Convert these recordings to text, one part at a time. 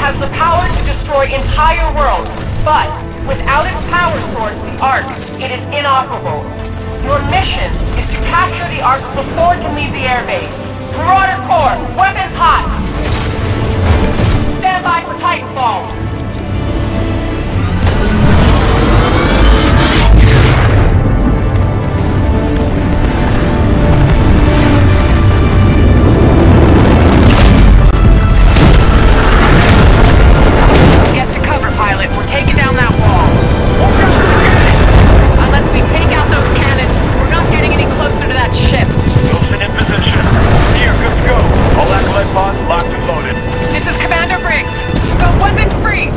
has the power to destroy entire worlds, but without its power source, the Ark, it is inoperable. Your mission is to capture the Ark before it can leave the airbase. Marauder Corps, weapons hot! Stand by for Titanfall! Pilot, we're taking down that wall. Unless we take out those cannons, we're not getting any closer to that ship. Wilson in position. Here, good to go. All acolyte pods locked and loaded. This is Commander Briggs. Go weapons free.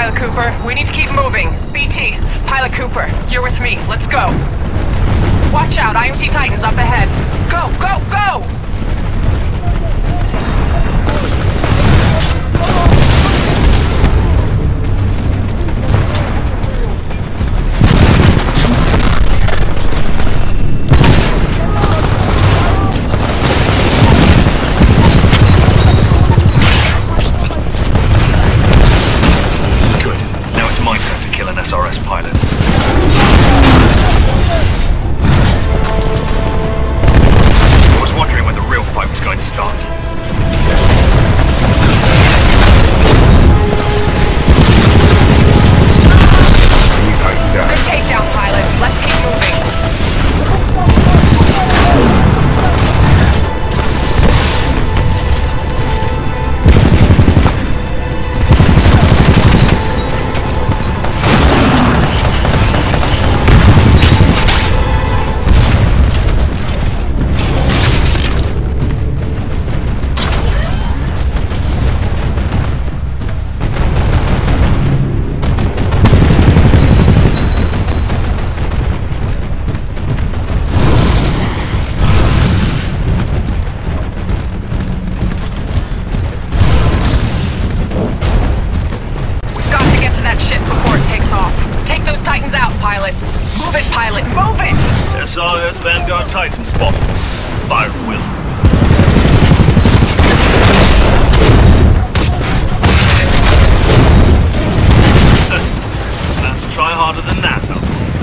Pilot Cooper. We need to keep moving. BT, Pilot Cooper, you're with me. Let's go. Watch out, IMC Titans up ahead. Go, go, go! SRS pilot. I was wondering when the real fight was going to start. Good takedown, pilot. Let's keep moving. SRS Vanguard Titan spotted. Fire at will. Have to try harder than that, though.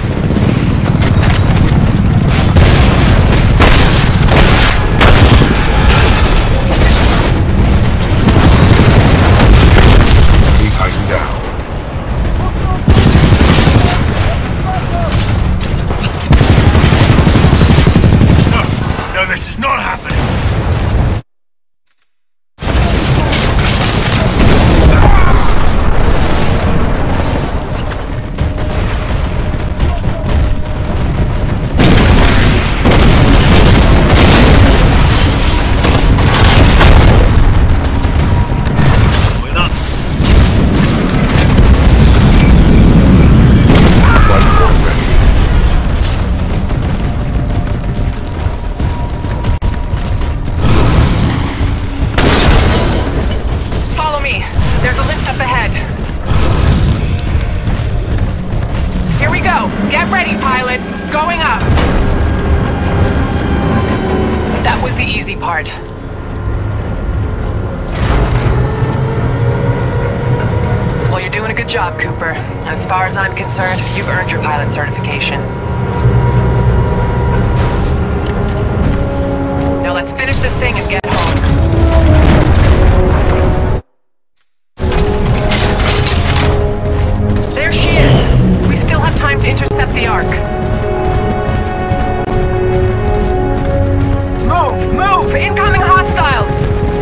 Titan down. No, this is not happening. Job, Cooper. As far as I'm concerned, you've earned your pilot certification. Now let's finish this thing and get home. There she is! We still have time to intercept the Ark. Move! Move! Incoming hostiles!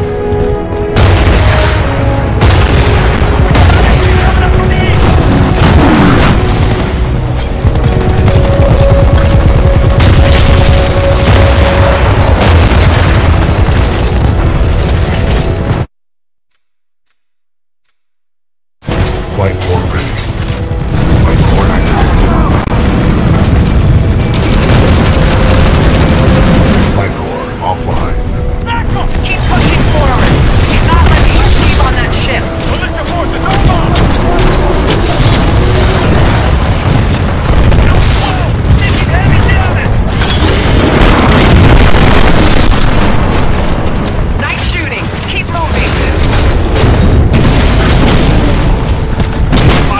Flight core ready. Flight core active. Flight core offline. Keep pushing forward. He's not letting you leave on that ship. Lift your forces, hold on! Nice shooting. Keep moving.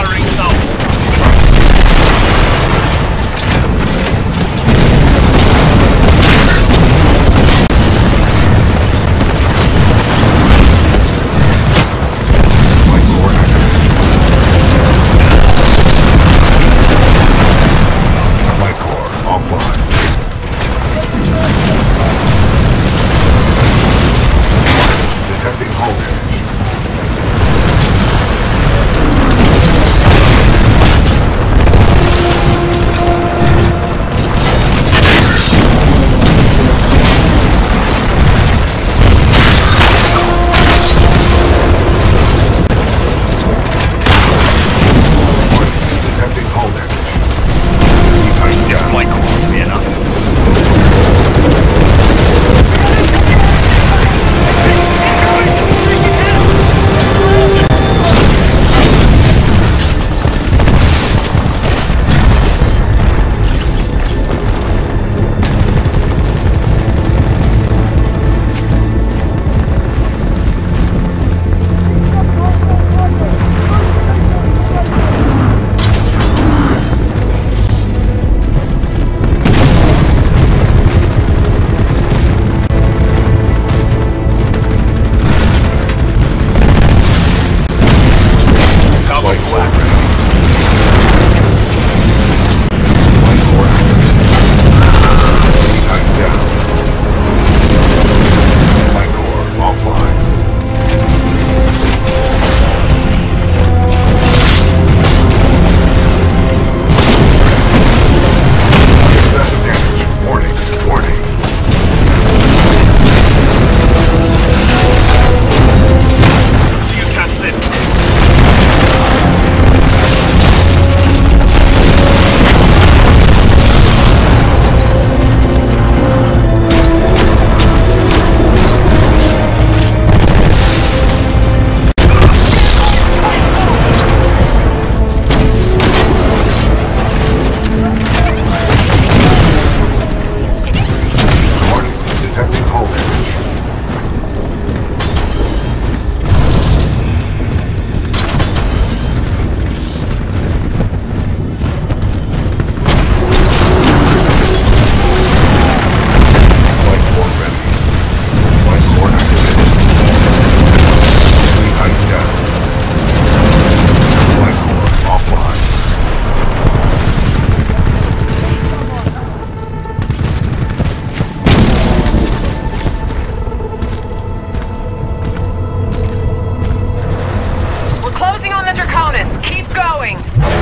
Moving on the Draconis. Keep going.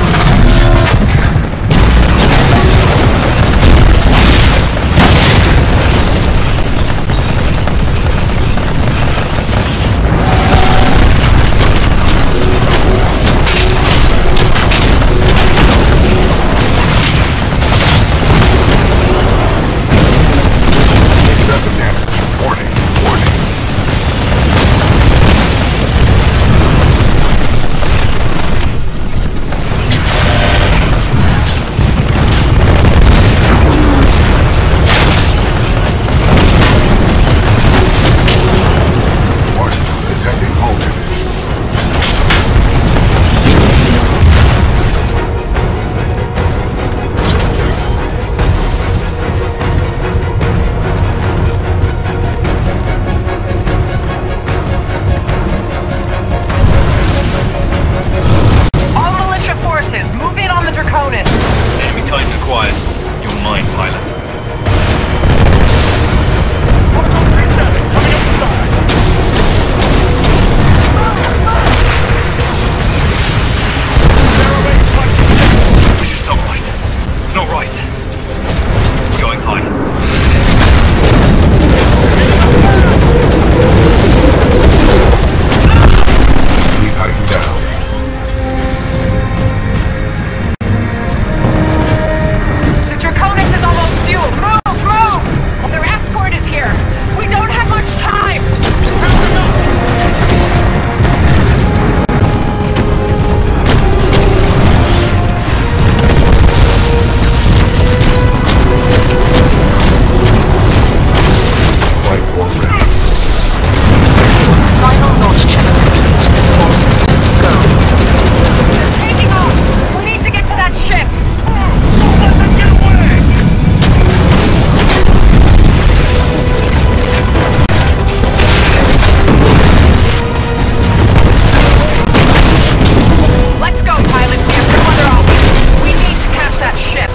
Excessive damage. Warning. Warning. Detecting hull damage. All militia forces, move in on the Draconis. Enemy Titan acquired. Your mind, pilot. This is not right. Not right. Going high. We tighten down. The Draconis is almost fueled. Move, move! Their escort is here. We don't have much time. Flight war ready. Final launch checks complete. All systems go. They're taking off. We need to get to that ship. Let's go, pilot. We have no other option. We need to catch that ship.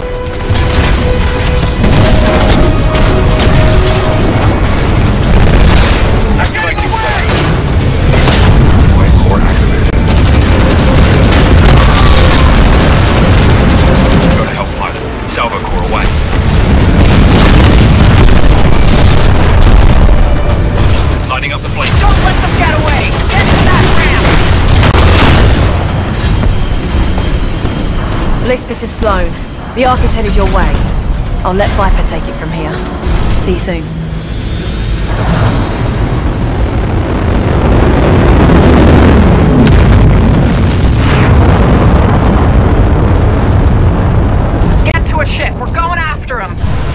Activating sensor. Flight core activated. Go to help, pilot. Salvo core away. Lighting up the fleet. Don't let them get away. Get to that ramp. Bliss, this is Sloan. The Ark is headed your way. I'll let Viper take it from here. See you soon. Get to a ship. We're going after him.